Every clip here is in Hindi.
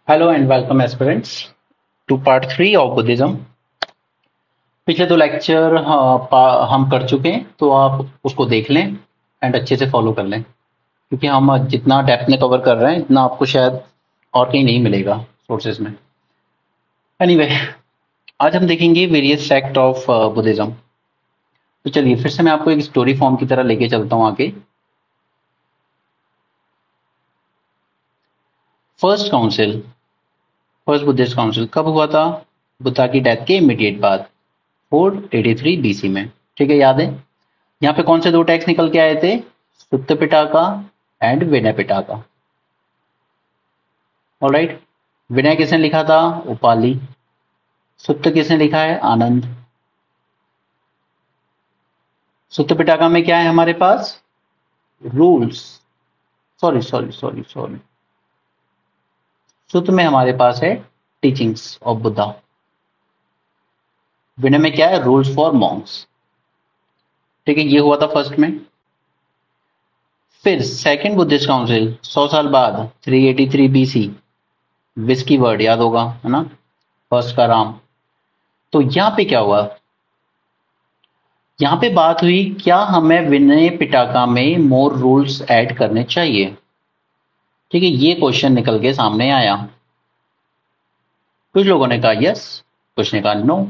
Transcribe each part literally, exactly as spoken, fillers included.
Hello and welcome aspirants to part three of Buddhism. पिछले दो लेक्चर हम कर चुके हैं, तो आप उसको देख लें एंड अच्छे से फॉलो कर लें, क्योंकि हम जितना डेप्थ में कवर कर रहे हैं इतना आपको शायद और कहीं नहीं मिलेगा सोर्सेज में। एनीवे anyway, आज हम देखेंगे वेरियस सेक्ट ऑफ बुद्धिज्म। तो चलिए फिर से मैं आपको एक स्टोरी फॉर्म की तरह लेके चलता हूँ आगे। First council, first Buddhist council कब हुआ था? बुद्धा की डेथ के इमीडिएट बाद, फोर एटी थ्री बीसी में। ठीक है, याद है? यहाँ पे कौन से दो टेक्स्ट निकल के आए थे? सुत्त Pitaka and Vinay Pitaka. Alright, विनय किसने लिखा था? उपाली। सुत्त किसने लिखा है? आनंद। सुत्त पिटाका में क्या है हमारे पास? Rules. Sorry sorry sorry sorry Sutta में हमारे पास है टीचिंग्स ऑफ बुद्धा। विनय में क्या है? Rules for monks. ठीक है, ये हुआ था फर्स्ट में। फिर सेकंड बुद्धिस्ट काउंसिल सौ साल बाद, three eighty three BC. Whisky word याद होगा, है ना? फर्स्ट का राम। तो यहां पे क्या हुआ? यहां पे बात हुई क्या हमें विनय पिटाका में मोर रूल्स ऐड करने चाहिए। ठीक है, ये क्वेश्चन निकल के सामने आया। कुछ लोगों ने कहा यस, कुछ ने कहा नो।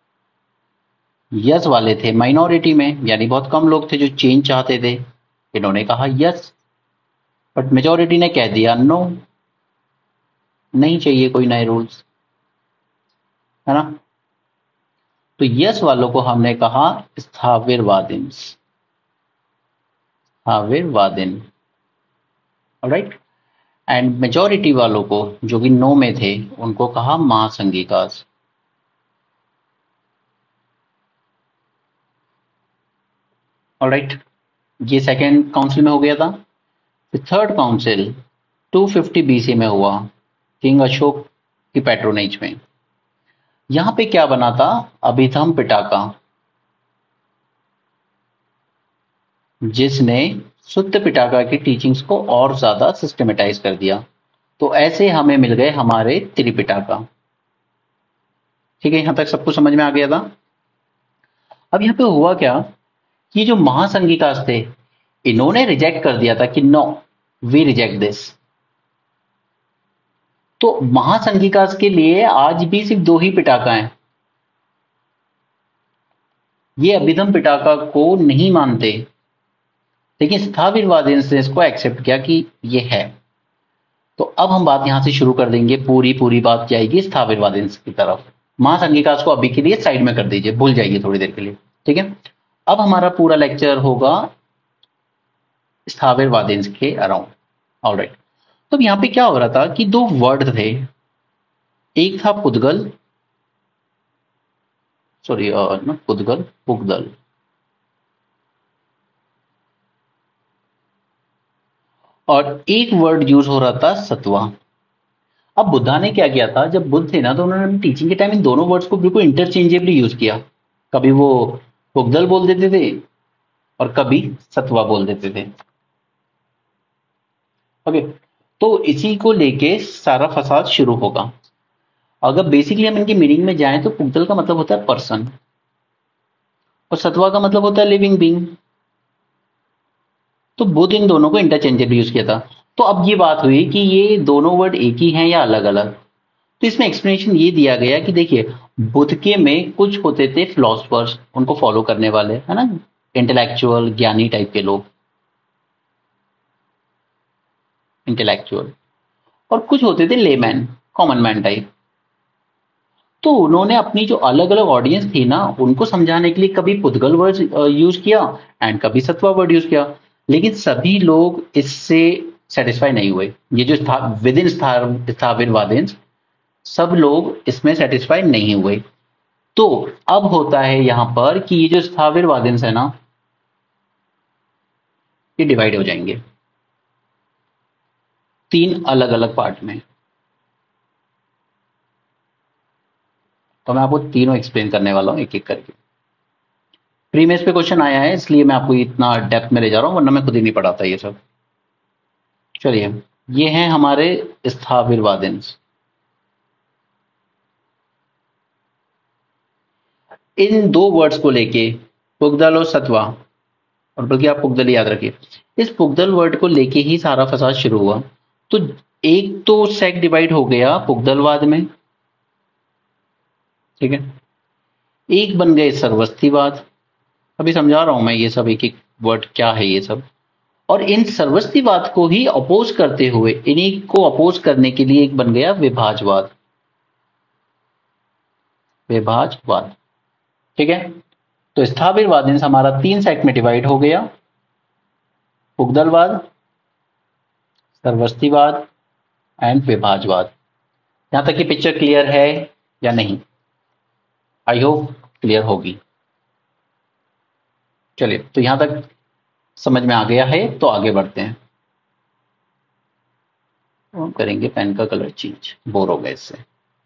यस वाले थे माइनॉरिटी में, यानी बहुत कम लोग थे जो चेंज चाहते थे। इन्होंने कहा यस, बट मेजोरिटी ने कह दिया नो, नहीं चाहिए कोई नए रूल्स, है ना? तो यस वालों को हमने कहा Sthaviravadin. Sthaviravadin, alright. And majority वालों को, जो कि नो में थे, उनको कहा महासंघिकास। ऑलराइट, ये सेकेंड काउंसिल में हो गया था। फिर third council two fifty BC में हुआ, किंग अशोक की पैट्रोनेज में। यहां पे क्या बना था? अभिधम पिटाका, जिसने सुत्त पिटाका की टीचिंग्स को और ज्यादा सिस्टमेटाइज कर दिया। तो ऐसे हमें मिल गए हमारे त्रिपिटाका। ठीक है, यहां तक सबको समझ में आ गया था। अब यहां पे हुआ क्या कि जो महासंघिकास थे, इन्होंने रिजेक्ट कर दिया था कि नो, वी रिजेक्ट दिस। तो महासंघिकास के लिए आज भी सिर्फ दो ही पिटाका हैं। ये अभिधम पिटाका को नहीं मानते, लेकिन स्थाविरवादी ने इसको एक्सेप्ट किया कि ये है। तो अब हम बात यहां से शुरू कर देंगे, पूरी पूरी बात जाएगी स्थाविरवादी की तरफ। महासंघिकास को अभी के लिए साइड में कर दीजिए, भूल जाइए थोड़ी देर के लिए। ठीक है, अब हमारा पूरा लेक्चर होगा स्थाविरवादी के अराउंड। ऑलराइट, तो यहां पे क्या हो रहा था कि दो वर्ड थे। एक था पुद्गल, सॉरी ना पुद्गल, पुगदल। और एक वर्ड यूज हो रहा था सत्वा। अब बुद्धा ने क्या किया था, जब बुद्ध थे ना, तो उन्होंने टीचिंग के टाइम इन दोनों वर्ड्स को बिल्कुल इंटरचेंजेबली यूज किया। कभी वो पुगदल बोल देते थे और कभी सत्वा बोल देते थे। ओके, तो इसी को लेके सारा फसाद शुरू होगा। अगर बेसिकली हम इनकी मीनिंग में जाएं तो पुगदल का मतलब होता है पर्सन और सत्वा का मतलब होता है लिविंग बीइंग। तो बुद्ध इन दोनों को इंटरचेंजेबली यूज किया था। तो अब ये बात हुई कि ये दोनों वर्ड एक ही हैं या अलग अलग। तो इसमें एक्सप्लेनेशन ये दिया गया कि देखिए, बुद्ध के में कुछ होते थे फिलोसफर्स, उनको फॉलो करने वाले, है ना, इंटेलेक्चुअल ज्ञानी टाइप के लोग, इंटेलेक्चुअल। और कुछ होते थे लेमैन, कॉमन मैन टाइप। तो उन्होंने अपनी जो अलग अलग ऑडियंस थी ना, उनको समझाने के लिए कभी पुद्गल वर्ड यूज किया एंड कभी सत्वा वर्ड यूज किया। लेकिन सभी लोग इससे सेटिस्फाई नहीं हुए। ये जो विद इन स्थाविरवादी, सब लोग इसमें सेटिस्फाई नहीं हुए। तो अब होता है यहां पर कि ये जो स्थाविरवादी है ना, ये डिवाइड हो जाएंगे तीन अलग अलग पार्ट में। तो मैं आपको तीनों एक्सप्लेन करने वाला हूं एक एक करके। प्रीमेस पे क्वेश्चन आया है, इसलिए मैं आपको इतना डेप्थ में ले जा रहा हूं, वरना मैं खुद ही नहीं पढ़ाता ये सब। चलिए, ये हैं हमारे स्थाविरवादी। इन दो वर्ड्स को लेके, पुगदल और सत्वा, और बल्कि आप पुगदल याद रखिए, इस पुगदल वर्ड को लेके ही सारा फसाद शुरू हुआ। तो एक तो सेक्ट डिवाइड हो गया पुगदलवाद में, ठीक है, एक बन गए सर्वस्तिवाद। अभी समझा रहा हूं मैं ये सब एक एक वर्ड क्या है ये सब। और इन सर्वस्तिवाद को ही अपोज करते हुए, इन्हीं को अपोज करने के लिए एक बन गया विभाजवाद। विभाजवाद, ठीक है। तो स्थाविरवाद इन हमारा तीन सेक्ट में डिवाइड हो गया, पुगदलवाद, सर्वस्तिवाद एंड विभाजवाद। यहां तक की पिक्चर क्लियर है या नहीं? आई होप क्लियर होगी। चलिए, तो यहां तक समझ में आ गया है, तो आगे बढ़ते हैं। हम करेंगे पेन का कलर चेंज, बोर हो गए इससे।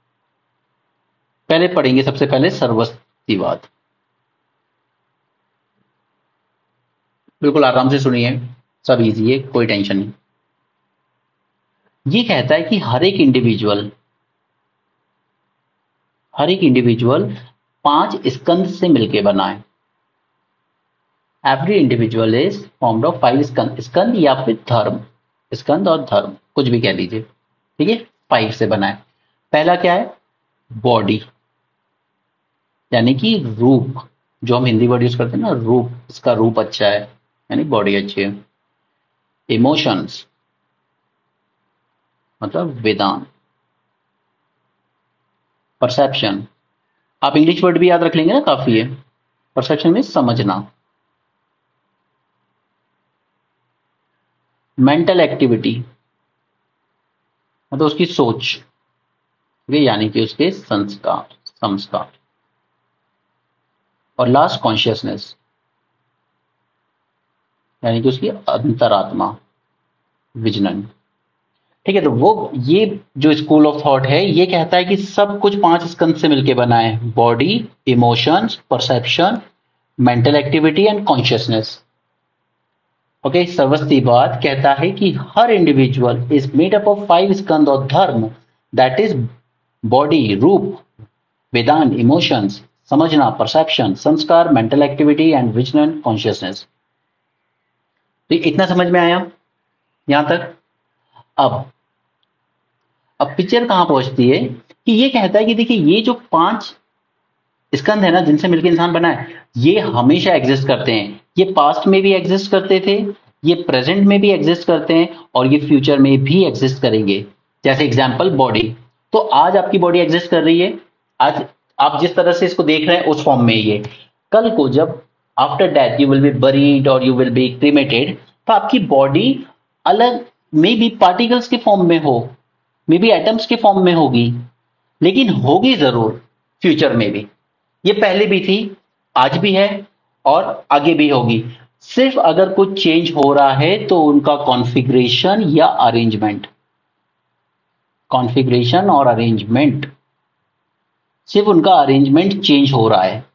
पहले पढ़ेंगे सबसे पहले सर्वस्तिवाद। बिल्कुल आराम से सुनिए, सब इजी है, कोई टेंशन नहीं। ये कहता है कि हर एक इंडिविजुअल हर एक इंडिविजुअल पांच स्कंद से मिलकर बना है। Every individual is formed of five skandha, skandha या फिर धर्म, स्कंद और धर्म कुछ भी कह लीजिए, ठीक है, फाइव से बना है। पहला क्या है? बॉडी, यानी कि रूप, जो हम हिंदी वर्ड यूज करते हैं ना, रूप, इसका रूप अच्छा है, यानी बॉडी अच्छी है। इमोशंस मतलब वेदांत। परसेप्शन, आप इंग्लिश वर्ड भी याद रख लेंगे ना, काफी है। परसेप्शन में समझना। मेंटल एक्टिविटी मतलब उसकी सोच, यानी कि उसके संस्कार संस्कार। और लास्ट कॉन्शियसनेस, यानी कि उसकी अंतरात्मा, विजनन, ठीक है। तो वो ये जो स्कूल ऑफ थॉट है ये कहता है कि सब कुछ पांच स्कंद से मिलकर बना है, body, emotions, perception, mental activity and consciousness. Okay, Sarvastivada कहता है कि हर individual is made up of five skandha और dharma, that is body, rupa, Vedanta, emotions, समझना, perception, samskara, mental activity and vision, consciousness. तो इतना समझ में आया यहां तक? अब अब पिक्चर कहां पहुंचती है कि ये कहता है कि देखिए ये जो पांच स्कंद है ना जिनसे मिलकर इंसान बना है, ये हमेशा एग्जिस्ट करते हैं। ये पास्ट में भी एग्जिस्ट करते थे, ये प्रेजेंट में भी एग्जिस्ट करते हैं, और ये फ्यूचर में भी एग्जिस्ट करेंगे। जैसे एग्जाम्पल बॉडी, तो आज आपकी बॉडी एग्जिस्ट कर रही है, आज आप जिस तरह से इसको देख रहे हैं उस फॉर्म में ये। कल को जब after death you will be buried और यू विल बी क्रीमेटेड, तो आपकी बॉडी अलग, मे बी पार्टिकल्स के फॉर्म में हो, मे बी एटम्स के फॉर्म में होगी, लेकिन होगी जरूर फ्यूचर में भी। ये पहले भी थी, आज भी है और आगे भी होगी। सिर्फ अगर कुछ चेंज हो रहा है तो उनका कॉन्फ़िगरेशन या अरेंजमेंट, कॉन्फ़िगरेशन और अरेंजमेंट, सिर्फ उनका अरेंजमेंट चेंज हो रहा है।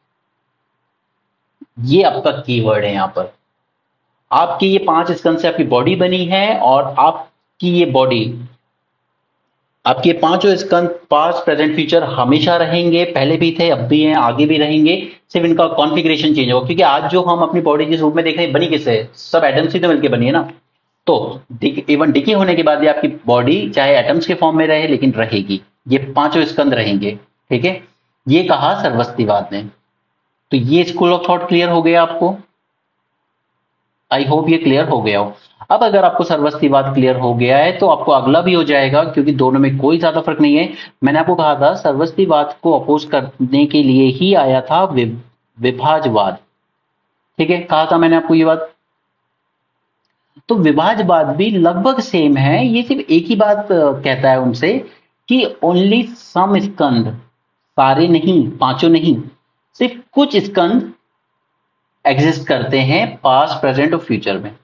ये आपका कीवर्ड है यहां पर। आपकी ये पांच स्कंद से आपकी बॉडी बनी है, और आपकी ये बॉडी, आपके पांचों स्कंद पास्ट प्रेजेंट फ्यूचर हमेशा रहेंगे, पहले भी थे, अब भी हैं, आगे भी रहेंगे। सिर्फ इनका कॉन्फ़िगरेशन चेंज होगा, क्योंकि आज जो हम अपनी बॉडी जिस रूप में देख रहे हैं बनी किससे? सब एटम्स से तो मिलकर बनी है ना। तो इवन डिके होने के बाद भी आपकी बॉडी चाहे एटम्स के फॉर्म में रहे लेकिन रहेगी। ये पांचों स्कंद रहेंगे, ठीक है। ये कहा सर्वस्तिवाद ने। तो ये स्कूल ऑफ थॉट क्लियर हो गया आपको? आई होप ये क्लियर हो गया हो। अब अगर आपको सर्वस्तिवाद क्लियर हो गया है तो आपको अगला भी हो जाएगा, क्योंकि दोनों में कोई ज्यादा फर्क नहीं है। मैंने आपको कहा था सर्वस्तिवाद को अपोज करने के लिए ही आया था वि, विभाजवाद, ठीक है, कहा था मैंने आपको ये बात। तो विभाजवाद भी लगभग सेम है, ये सिर्फ एक ही बात कहता है उनसे कि ओनली सम स्कंद, सारे नहीं, पांचों नहीं, सिर्फ कुछ स्कंद एग्जिस्ट करते हैं पास्ट, प्रेजेंट और फ्यूचर में।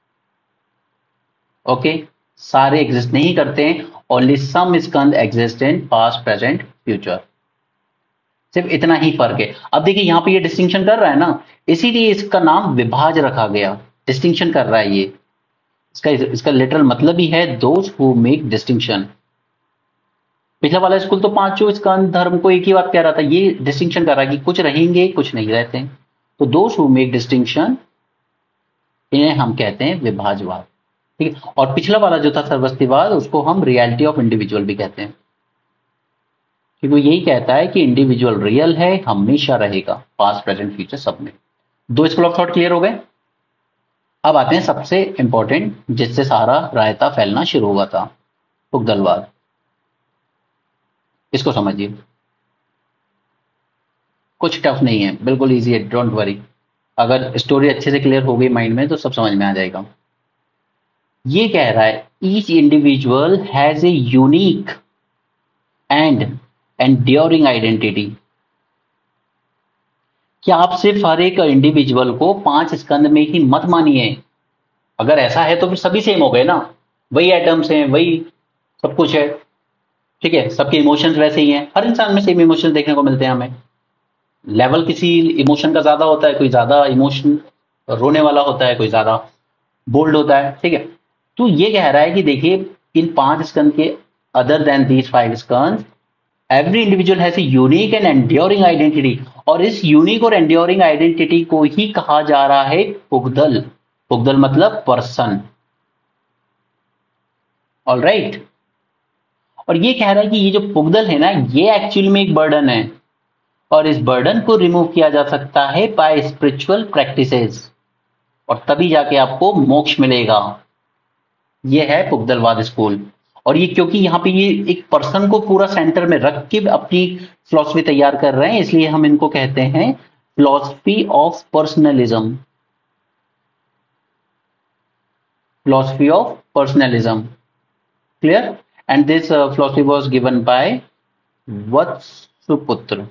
ओके, सारे एग्जिस्ट नहीं करते हैं, only some skandha exist in past, present, future. सिर्फ इतना ही फर्क है। अब देखिए यहां पे ये डिस्टिंक्शन कर रहा है ना, इसीलिए इसका नाम विभाज रखा गया। डिस्टिंक्शन कर रहा है ये, इसका इसका लिटरल मतलब ही है दोज हु मेक डिस्टिंक्शन। पिछला वाला स्कूल तो पांचों स्कंद धर्म को एक ही बात कह रहा था, ये डिस्टिंक्शन कर रहा है कि कुछ रहेंगे कुछ नहीं रहते हैं। तो दोस्त हु मेक डिस्टिंक्शन, इन्हें हम कहते हैं विभाजवाद। ठीक है, और पिछला वाला जो था सर्वस्तिवाद, उसको हम रियलिटी ऑफ इंडिविजुअल भी कहते हैं, क्योंकि वो यही कहता है कि इंडिविजुअल रियल है, हमेशा रहेगा, पास्ट प्रेजेंट फ्यूचर सब में। दो स्कूल ऑफ थॉट क्लियर हो गए। अब आते हैं सबसे इंपॉर्टेंट, जिससे सारा रायता फैलना शुरू हुआ था, पुगदलवाद। इसको समझिए, कुछ टफ नहीं है, बिल्कुल इजी है, डोंट वरी। अगर स्टोरी अच्छे से क्लियर हो गई माइंड में तो सब समझ में आ जाएगा। ये कह रहा है each individual has a unique and enduring identity. क्या आप सिर्फ हर एक इंडिविजुअल को पांच स्कंद में ही मत मानिए। अगर ऐसा है तो फिर सभी सेम हो गए ना, वही एटम्स हैं, वही सब कुछ है। ठीक है, सबके इमोशंस वैसे ही हैं, हर इंसान में सेम इमोशंस देखने को मिलते हैं हमें। लेवल किसी इमोशन का ज्यादा होता है, कोई ज्यादा इमोशन रोने वाला होता है, कोई ज्यादा बोल्ड होता है। ठीक है, तो ये कह रहा है कि देखिए इन पांच स्कंद के, other than these five skandha, every individual has a unique and enduring identity. और इस यूनिक और एंड्योरिंग आइडेंटिटी को ही कहा जा रहा है पुगदल। पुगदल मतलब पर्सन। All right. और ये कह रहा है कि ये जो पुगदल है ना, ये एक्चुअली में एक बर्डन है, और इस बर्डन को रिमूव किया जा सकता है बाय स्पिरिचुअल प्रैक्टिसेस, और तभी जाके आपको मोक्ष मिलेगा। ये है पुगदलवाद स्कूल। और ये क्योंकि यहाँ पे ये एक पर्सन को पूरा सेंटर में रख के अपनी फिलॉसफी तैयार कर रहे हैं, इसलिए हम इनको कहते हैं philosophy of personalism. Philosophy of personalism, clear. And this philosophy was given by Vatsiputra,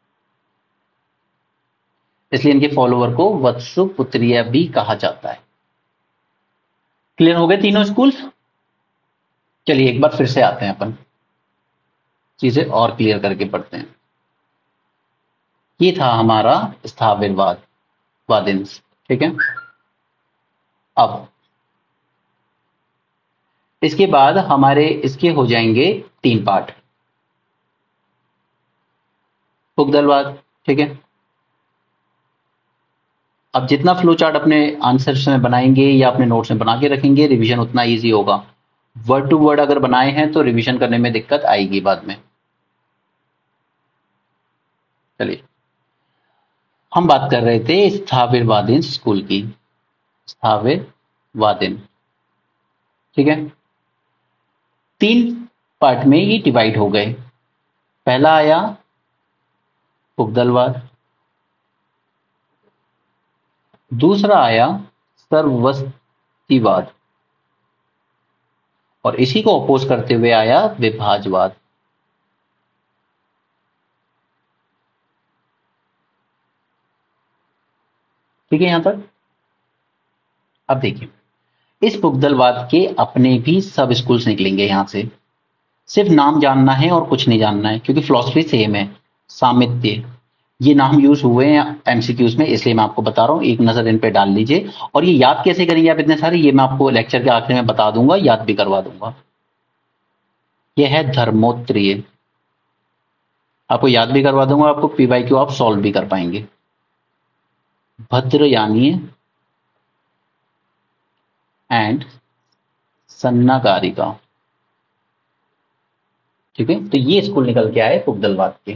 इसलिए इनके फॉलोवर को वत्सुपुत्रीय भी कहा जाता है। क्लियर हो गए तीनों स्कूल। चलिए एक बार फिर से आते हैं, अपन चीजें और क्लियर करके पढ़ते हैं। ये था हमारा स्थाविरवाद, वादिन्स। ठीक है, अब इसके बाद हमारे इसके हो जाएंगे तीन पार्ट। पुगदलवाद, ठीक है। अब जितना फ्लो चार्ट अपने आंसर्स में बनाएंगे या अपने नोट्स में बना के रखेंगे, रिवीजन उतना इजी होगा। वर्ड टू वर्ड अगर बनाए हैं तो रिवीजन करने में दिक्कत आएगी बाद में। चलिए, हम बात कर रहे थे स्थाविरवादीन स्कूल की, स्थाविरवादीन। ठीक है, तीन पार्ट में ये डिवाइड हो गए। पहला आया पुगदलवाद, दूसरा आया सर्वस्तिवाद, और इसी को अपोज करते हुए आया विभाजवाद। ठीक है यहां तक। अब देखिए, इस पुगदलवाद के अपने भी सब स्कूल्स निकलेंगे यहां से। सिर्फ नाम जानना है और कुछ नहीं जानना है, क्योंकि फिलॉसफी सेम है। सामित्य, ये नाम यूज हुए हैं एमसीक्यूज में, इसलिए मैं आपको बता रहा हूं, एक नजर इन पे डाल लीजिए। और ये याद कैसे करेंगे आप इतने सारे, ये मैं आपको लेक्चर के आखिर में बता दूंगा, याद भी करवा दूंगा। यह है धर्मोत्तरीय, आपको याद भी करवा दूंगा, आपको पीवाई क्यू आप सॉल्व भी कर पाएंगे। भद्रयानीय एंड सन्नागारिका। ठीक है, तो ये स्कूल निकल के आए पुगदलवाद के।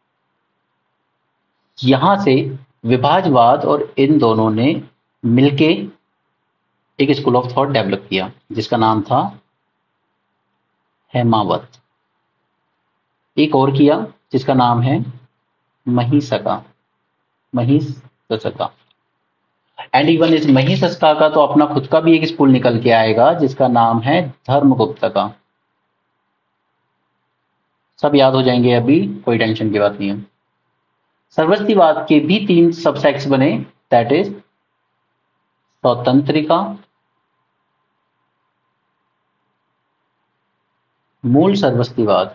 यहां से विभाजवाद और इन दोनों ने मिलके एक स्कूल ऑफ थॉट डेवलप किया, जिसका नाम था हेमावत। एक और किया जिसका नाम है महिसका, महिसका। एंड इवन इस महिसका का तो अपना खुद का भी एक स्कूल निकल के आएगा, जिसका नाम है धर्मगुप्त का। सब याद हो जाएंगे, अभी कोई टेंशन की बात नहीं है। सर्वस्तिवाद के भी तीन सबसेक्ट्स बने, दैट इज स्वतंत्रिका, मूल सर्वस्तिवाद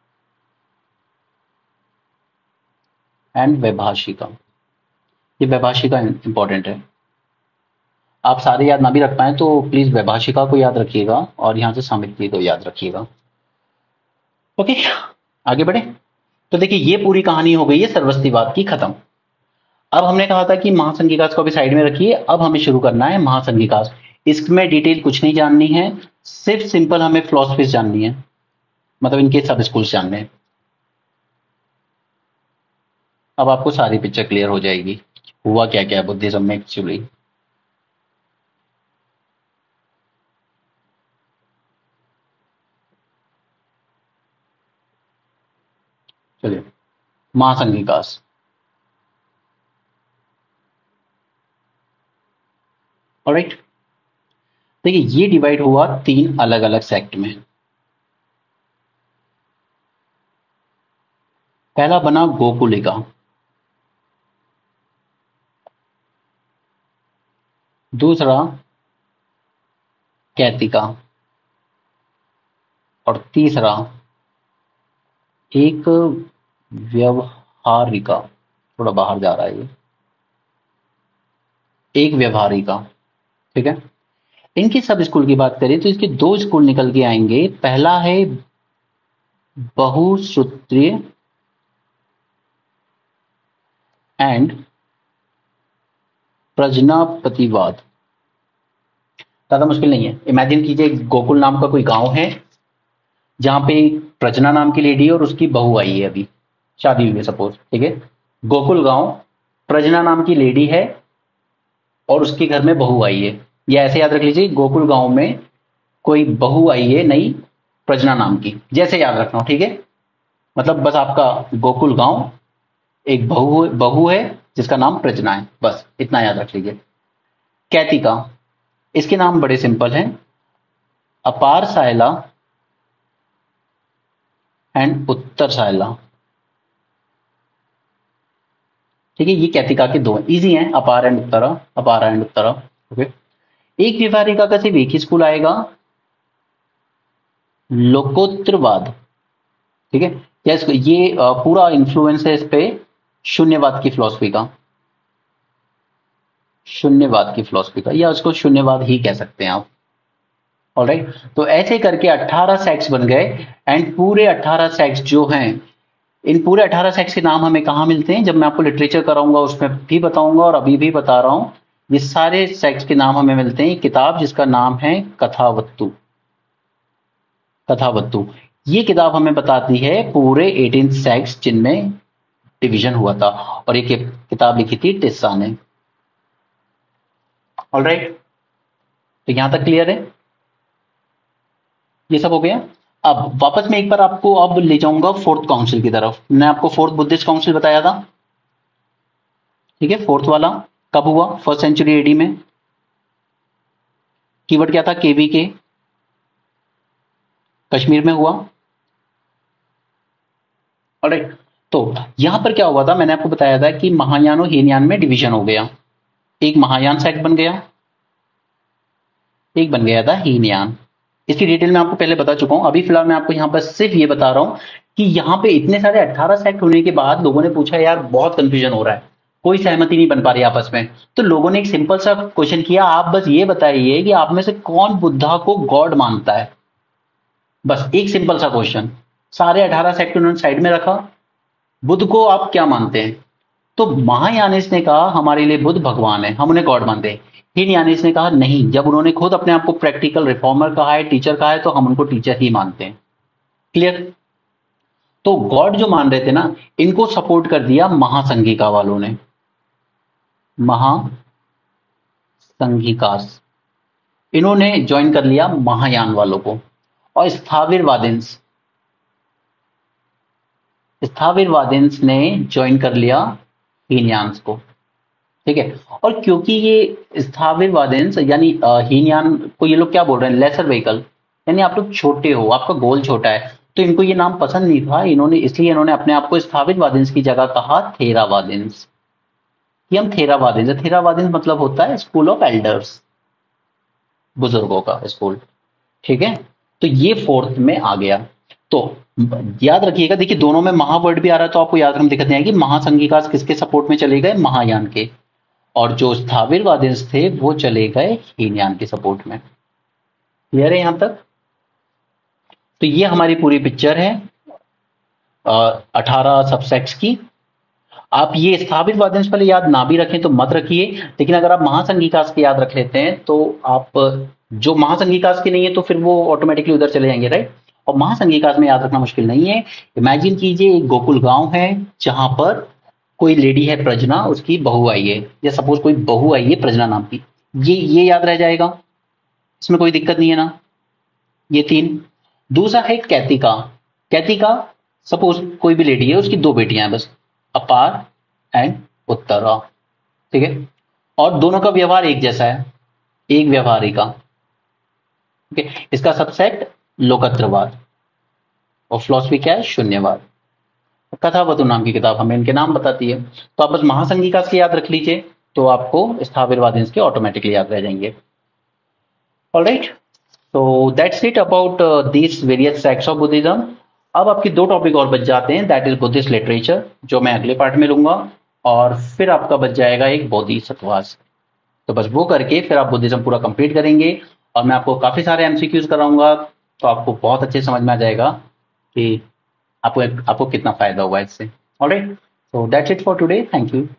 एंड वैभाषिका। ये वैभाषिका इंपॉर्टेंट है, आप सारे याद ना भी रख पाए तो प्लीज वैभाषिका को याद रखिएगा, और यहां से सामित्य को याद रखिएगा। ओके, आगे बढ़े। तो देखिए ये पूरी कहानी हो गई है सरस्वतीवाद की खत्म। अब हमने कहा था कि महासंघिकास को भी साइड में रखिए, अब हमें शुरू करना है महासंघिकास। इसमें डिटेल कुछ नहीं जाननी है, सिर्फ सिंपल हमें फिलोसफीज जाननी है, मतलब इनके सब स्कूल्स जानने हैं। अब आपको सारी पिक्चर क्लियर हो जाएगी, हुआ क्या क्या बुद्धिज्म में एक्चुअली। चलिए, महासंघिकास। ऑलराइट, देखिए ये डिवाइड हुआ तीन अलग अलग सेक्ट में। पहला बना गोकुलिका, दूसरा कैतिका, और तीसरा एक व्यवहारिका। थोड़ा बाहर जा रहा है ये, एक व्यवहारिका। ठीक है, इनकी सब स्कूल की बात करें तो इसके दो स्कूल निकल के आएंगे। पहला है बहुसूत्रीय एंड प्रजनापतिवाद। ज्यादा मुश्किल नहीं है, इमेजिन कीजिए गोकुल नाम का कोई गांव है जहां पे प्रजना नाम की लेडी है और उसकी बहू आई है, अभी शादी हुई है सपोज। ठीक है, गोकुल गांव, प्रजना नाम की लेडी है और उसके घर में बहू आई है। या ऐसे याद रख लीजिए, गोकुल गांव में कोई बहू आई है नई, प्रजना नाम की, जैसे याद रखना हो। ठीक है, मतलब बस आपका गोकुल गांव, एक बहू बहू है जिसका नाम प्रजना है, बस इतना याद रख लीजिए। कैतिका, इसके नाम बड़े सिंपल हैं, अपार सायला एंड उत्तर सायला। ठीक है, ये कैतिका के दो इजी हैं, अपार एंड उत्तरा, अपार एंड उत्तरा। ओके, एक व्यवहारिका का सिर्फ एक ही स्कूल आएगा, लोकोत्तरवाद। ठीक है, क्या इसको ये अ, पूरा इन्फ्लुएंस है इस पे शून्यवाद की फिलॉसफी का, शून्यवाद की फिलॉसफी का, या उसको शून्यवाद ही कह सकते हैं आप। ऑलराइट, तो ऐसे करके अठारह सेक्ट्स बन गए। एंड पूरे अठारह सेक्ट्स जो हैं, इन पूरे अठारह सेक्ट्स के नाम हमें कहाँ मिलते हैं, जब मैं आपको लिटरेचर कराऊंगा उसमें भी बताऊंगा, और अभी भी बता रहा हूं। ये सारे सेक्ट्स के नाम हमें मिलते हैं किताब जिसका नाम है कथावत्तु। कथावत्तु, ये किताब हमें बताती है पूरे अठारह सेक्ट्स जिनमें डिवीजन हुआ था, और ये किताब लिखी थी टिस्सा ने। ऑलराइट, तो यहां तक क्लियर है, ये सब हो गया। अब वापस मैं एक बार आपको अब ले जाऊंगा फोर्थ काउंसिल की तरफ। मैंने आपको फोर्थ बुद्धिस्ट काउंसिल बताया था, ठीक है, फोर्थ वाला कब हुआ, फर्स्ट सेंचुरी एडी में। कीवर्ड क्या था, केवी के, कश्मीर में हुआ। ऑलराइट, तो यहां पर क्या हुआ था, मैंने आपको बताया था कि महायान और हीनयान में डिवीजन हो गया। एक महायान सेक्ट बन गया, एक बन गया था हीनयान। इसकी डिटेल मैं आपको पहले बता चुका हूं, अभी फिलहाल मैं आपको यहां पर सिर्फ ये बता रहा हूं कि यहां पे इतने सारे अठारह सेक्ट होने के बाद लोगों ने पूछा यार बहुत कंफ्यूजन हो रहा है, कोई सहमति नहीं बन पा रही आपस में। तो लोगों ने एक सिंपल सा क्वेश्चन किया, आप बस ये बताइए कि आप में से कौन बुद्धा को गॉड मानता है। बस एक सिंपल सा क्वेश्चन, सारे अठारह सेक्ट उन्होंने साइड में रखा, बुद्ध को आप क्या मानते हैं। तो महायानिस ने कहा हमारे लिए बुद्ध भगवान है, हम उन्हें गॉड मानते हैं। हीनयानिस ने कहा नहीं, जब उन्होंने खुद अपने आप को प्रैक्टिकल रिफॉर्मर कहा है, टीचर कहा है, तो हम उनको टीचर ही मानते हैं। क्लियर। तो गॉड जो मान रहे थे ना, इनको सपोर्ट कर दिया महासंघिका वालों ने, महासंघिकास, इन्होंने ज्वाइन कर लिया महायान वालों को। और स्थाविरवादिंस, स्थाविरवादिंस ने ज्वाइन कर लिया हीनयान्स को। ठीक है, और क्योंकि ये स्थाविरवादिंस यानी अ, हीनयान को ये लोग क्या बोल रहे हैं, लेसर व्हीकल, यानी आप लोग छोटे हो, आपका गोल छोटा है, तो इनको ये नाम पसंद नहीं था, इन्होंने इसलिए इन्होंने अपने आप को स्थाविरवादिंस की जगह कहा थेरावादिंस। ये हम थेरावादिंस, थेरावादिंस मतलब होता है स्कूल ऑफ एल्डर्स, बुजुर्गों का स्कूल। ठीक है, तो ये फोर्थ में आ गया। तो याद रखिएगा, देखिए दोनों में महावर्ड भी आ रहा है, तो आपको याद रखना दिक्कत नहीं आएगी। महासंघिकास किसके सपोर्ट में चले गए, महायान के, और जो स्थाविरवादिंस थे वो चले गए हीनयान के सपोर्ट में। क्लियर है यहां तक। तो ये हमारी पूरी पिक्चर है, अठारह सबसेक्ट्स की। आप ये स्थापित वाद्यांश पहले याद ना भी रखें तो मत रखिए, लेकिन अगर आप महासंघिकास के याद रख लेते हैं तो आप जो महासंघिकास के नहीं है तो फिर वो ऑटोमेटिकली उधर चले जाएंगे, राइट। और महासंघिकास में याद रखना मुश्किल नहीं है। इमेजिन कीजिए एक गोकुल गांव है जहां पर कोई लेडी है प्रजना, उसकी बहू आई है, या सपोज कोई बहू आई है प्रजना नाम की, ये ये याद रह जाएगा, इसमें कोई दिक्कत नहीं है ना, ये तीन। दूसरा है कैतिका। कैतिका सपोज कोई भी लेडी है, उसकी दो बेटियां हैं बस, अपार एंड उत्तरा, ठीक है, और दोनों का व्यवहार एक जैसा है, एक व्यवहारिका, ठीक है। इसका सबसेट लोकत्रवाद, और फिलॉसफी क्या है, शून्यवाद। कथावतु नाम की किताब हमें इनके नाम बताती है। तो आप बस महासंघिका से याद रख लीजिए तो आपको स्थावर वाद्यांश के ऑटोमेटिकली याद रह जाएंगे। Alright, so that's it about this various sects of Buddhism. अब आपके दो टॉपिक और बच जाते हैं, दैट इज बुद्धिस्ट लिटरेचर, जो मैं अगले पार्ट में लूंगा, और फिर आपका बच जाएगा एक बोधिसत्वास। तो बस वो करके फिर आप बुद्धिज्म पूरा कंप्लीट करेंगे, और मैं आपको काफी सारे एमसीक्यूज कराऊंगा, तो आपको बहुत अच्छे समझ में आ जाएगा कि आपको आपको कितना फायदा हुआ इससे। Alright, so that's it for today, thank you.